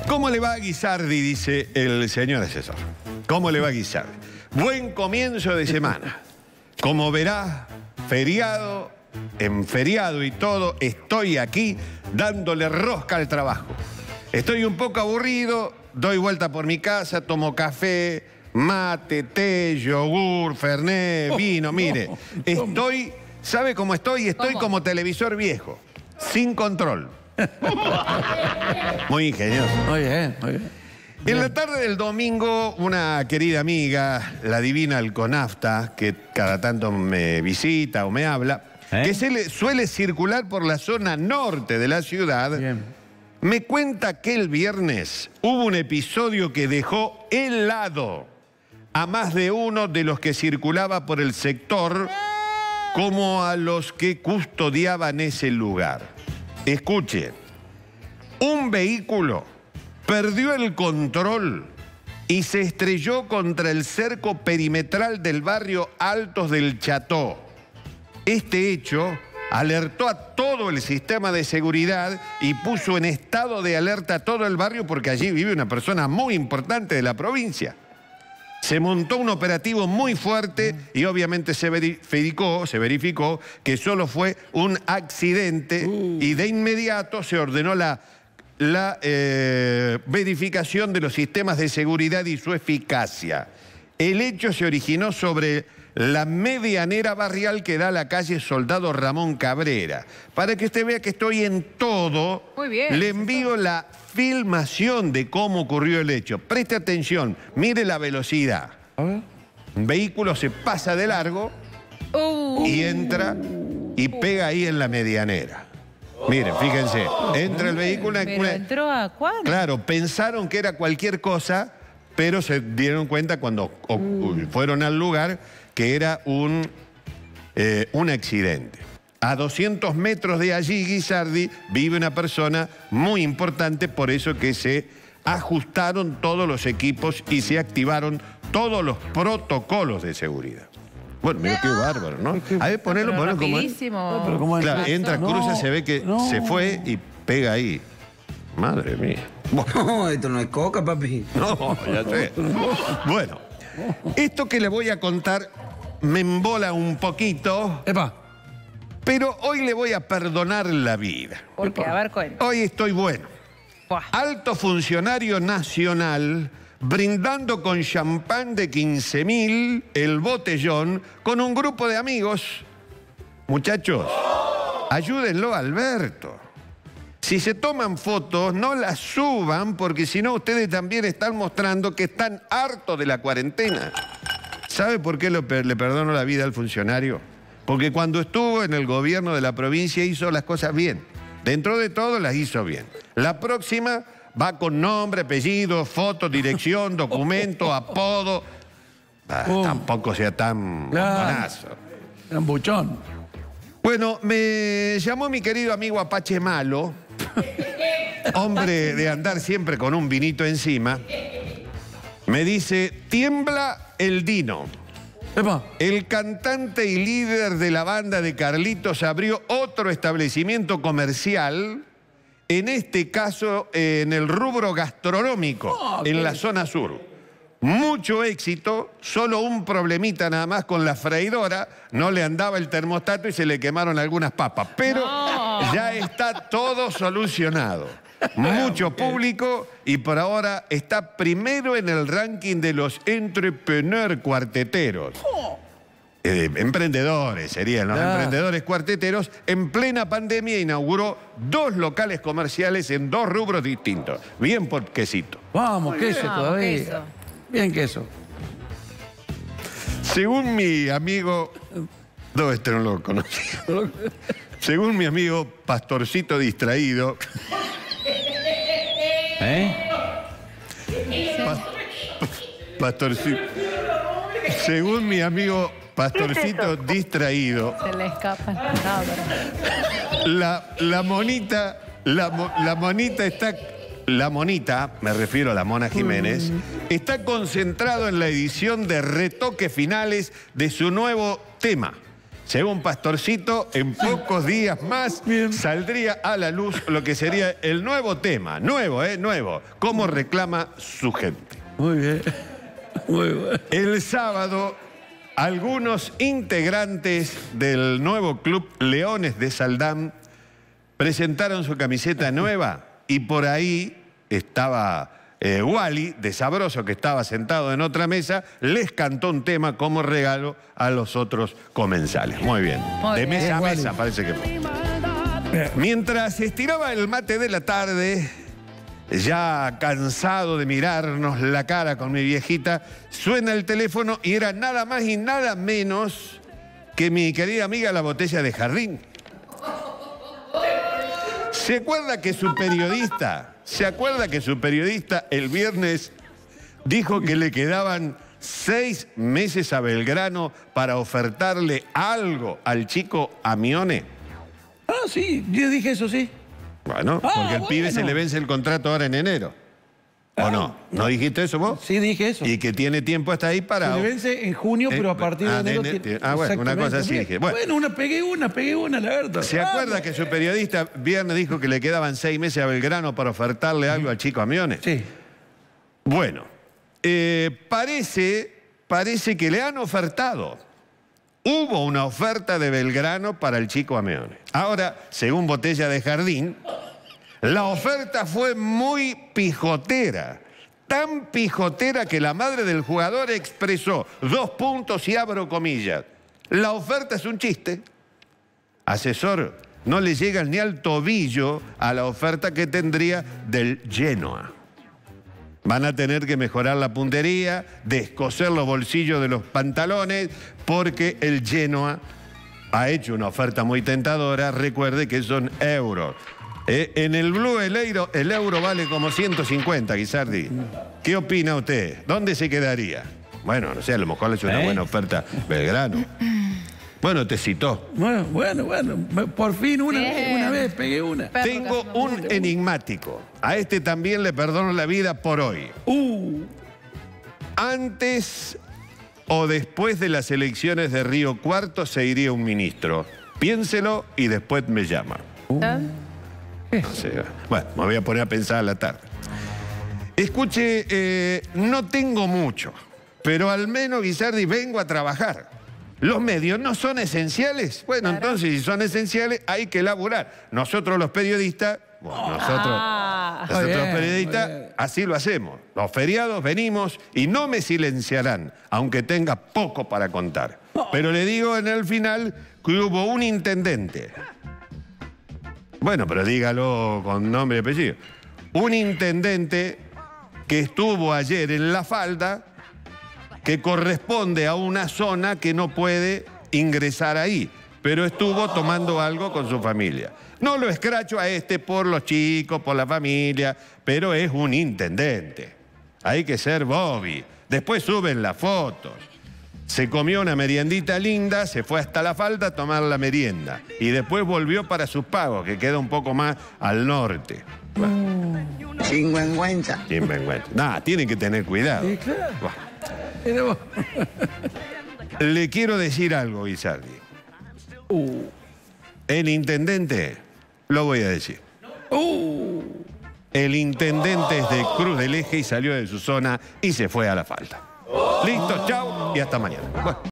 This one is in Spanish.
¿Cómo le va a Guisardi? Dice el señor asesor. ¿Cómo le va a Guisardi? Buen comienzo de semana. Como verá, feriado, en feriado y todo, estoy aquí dándole rosca al trabajo. Estoy un poco aburrido, doy vuelta por mi casa, tomo café, mate, té, yogur, fernet, vino. Mire, estoy, ¿sabe cómo estoy? Estoy como televisor viejo, sin control. Muy ingenioso. Muy bien, muy bien. En la tarde del domingo, una querida amiga, la divina Alconafta, que cada tanto me visita o me habla, que suele circular por la zona norte de la ciudad, me cuenta que el viernes hubo un episodio que dejó helado a más de uno de los que circulaba por el sector, como a los que custodiaban ese lugar. Escuche, un vehículo perdió el control y se estrelló contra el cerco perimetral del barrio Altos del Cható. Este hecho alertó a todo el sistema de seguridad y puso en estado de alerta a todo el barrio porque allí vive una persona muy importante de la provincia. Se montó un operativo muy fuerte y obviamente se verificó que solo fue un accidente y de inmediato se ordenó la verificación de los sistemas de seguridad y su eficacia. El hecho se originó sobre la medianera barrial que da a la calle Soldado Ramón Cabrera. Para que usted vea que estoy en todo, muy bien, le envío la filmación de cómo ocurrió el hecho. Preste atención, mire la velocidad. Un vehículo se pasa de largo y entra y pega ahí en la medianera. Miren, fíjense, entra el vehículo... ¿Pero entró a cuándo? Claro, pensaron que era cualquier cosa, pero se dieron cuenta cuando fueron al lugar que era un accidente. A 200 metros de allí, Guisardi, vive una persona muy importante, por eso que se ajustaron todos los equipos y se activaron todos los protocolos de seguridad. Bueno, mira qué bárbaro, ¿no? A ver, ponelo como rapidísimo. Claro, entra, cruza, se ve que se fue y pega ahí. Madre mía. No, esto no es coca, papi. No, ya sé. Bueno, esto que le voy a contar me embola un poquito. Epa. Pero hoy le voy a perdonar la vida. ¿Por qué? A ver, cuenta. Hoy estoy bueno. Buah. Alto funcionario nacional brindando con champán de 15.000 el botellón con un grupo de amigos. Muchachos, ayúdenlo a Alberto. Si se toman fotos, no las suban porque si no ustedes también están mostrando que están hartos de la cuarentena. ¿Sabe por qué le perdono la vida al funcionario? Porque cuando estuvo en el gobierno de la provincia hizo las cosas bien. Dentro de todo las hizo bien. La próxima va con nombre, apellido, foto, dirección, documento, apodo. Tampoco sea tan bonazo. Tan buchón. Bueno, me llamó mi querido amigo Apache Malo, hombre de andar siempre con un vinito encima. Me dice, tiembla el Dino. Epa. El cantante y líder de la banda de Carlitos abrió otro establecimiento comercial, en este caso en el rubro gastronómico, en la zona sur. Mucho éxito, solo un problemita nada más con la freidora, no le andaba el termostato y se le quemaron algunas papas, pero ya está todo solucionado. Mucho público y por ahora está primero en el ranking de los entrepreneurs cuarteteros. Emprendedores serían los emprendedores cuarteteros. En plena pandemia inauguró 2 locales comerciales en 2 rubros distintos. Bien por quesito. Vamos, queso todavía. Queso. Bien queso. Según mi amigo... No, este no lo conocía. Según mi amigo Pastorcito Distraído... Pastorcito. Según mi amigo Pastorcito Distraído, Se le escapa la monita, me refiero a la Mona Jiménez, está concentrado en la edición de retoques finales de su nuevo tema. Según Pastorcito, en pocos días más saldría a la luz lo que sería el nuevo tema. Nuevo, nuevo. Cómo reclama su gente. Muy bien. Muy bueno. El sábado, algunos integrantes del nuevo club Leones de Saldán presentaron su camiseta nueva y por ahí estaba Wally, de Sabroso, que estaba sentado en otra mesa, les cantó un tema como regalo a los otros comensales. Muy bien. De mesa a mesa, parece que fue. Mientras estiraba el mate de la tarde, ya cansado de mirarnos la cara con mi viejita, suena el teléfono y era nada más y nada menos que mi querida amiga La Botella de Jardín. ¿Se acuerda que su periodista el viernes dijo que le quedaban 6 meses a Belgrano para ofertarle algo al chico Amione? Ah, sí, yo dije eso, sí. Bueno, porque al pibe se le vence el contrato ahora en enero. ¿O no? ¿No dijiste eso vos? Sí, dije eso. Y que tiene tiempo hasta ahí para... Se le vence en junio, pero a partir de enero... bueno, una cosa así dije. Bueno, pegué una, la verdad. ¿Se acuerda que su periodista viernes dijo que le quedaban 6 meses a Belgrano para ofertarle algo al chico Amione? Sí. Bueno, parece que le han ofertado. Hubo una oferta de Belgrano para el chico Amione. Ahora, según Botella de Jardín, la oferta fue muy pijotera. Tan pijotera que la madre del jugador expresó, 2 puntos y abro comillas: la oferta es un chiste. Asesor, no le llegan ni al tobillo a la oferta que tendría del Genoa. Van a tener que mejorar la puntería, descoser los bolsillos de los pantalones, porque el Genoa ha hecho una oferta muy tentadora. Recuerde que son euros. En el Blue el euro vale como 150, Guisardi. ¿Qué opina usted? ¿Dónde se quedaría? Bueno, no sé, a lo mejor le es una buena oferta Belgrano. Bueno, te citó. Bueno. Por fin una vez pegué una. Tengo un enigmático. A este también le perdono la vida por hoy. Antes o después de las elecciones de Río Cuarto se iría un ministro. Piénselo y después me llama. No sé. Bueno, me voy a poner a pensar a la tarde. Escuche, no tengo mucho, pero al menos, Guisardi, vengo a trabajar. ¿Los medios no son esenciales? Bueno, claro. Entonces, si son esenciales, hay que laburar. Nosotros los periodistas, nosotros los periodistas, así lo hacemos. Los feriados venimos y no me silenciarán, aunque tenga poco para contar. Pero le digo en el final que hubo un intendente. Bueno, pero dígalo con nombre y apellido. Un intendente que estuvo ayer en La Falda, que corresponde a una zona que no puede ingresar ahí, pero estuvo tomando algo con su familia. No lo escracho a este por los chicos, por la familia, pero es un intendente. Hay que ser Bobby. Después suben las fotos. Se comió una meriendita linda, se fue hasta La Falda a tomar la merienda. Y después volvió para sus pagos, que queda un poco más al norte. Sinvergüenza. Nada, tienen que tener cuidado. Sí, claro. Le quiero decir algo, Guisardi. El intendente, lo voy a decir. El intendente es de Cruz del Eje y salió de su zona y se fue a La Falda. Listo, chao y hasta mañana. Bueno.